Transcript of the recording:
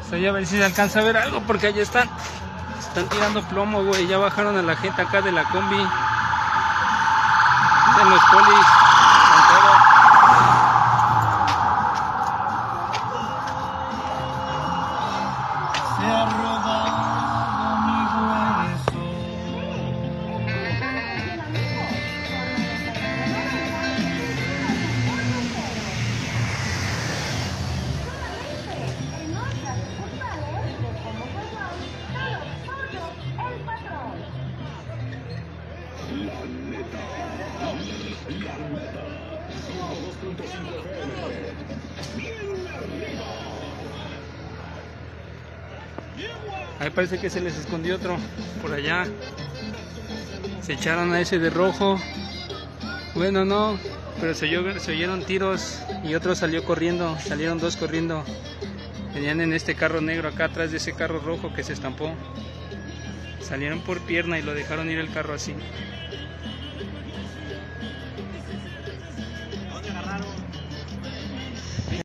Estoy a ver si se alcanza a ver algo porque allá están tirando plomo, güey. Ya bajaron a la gente acá de la combi. En los polis. Con todo. Se ha robado mi hueso. Ahí parece que se les escondió otro por allá. Se echaron a ese de rojo. Bueno, no, pero se oyeron tiros y otro salió corriendo. Salieron dos corriendo. Venían en este carro negro acá atrás de ese carro rojo que se estampó. Salieron por pierna y lo dejaron ir el carro así.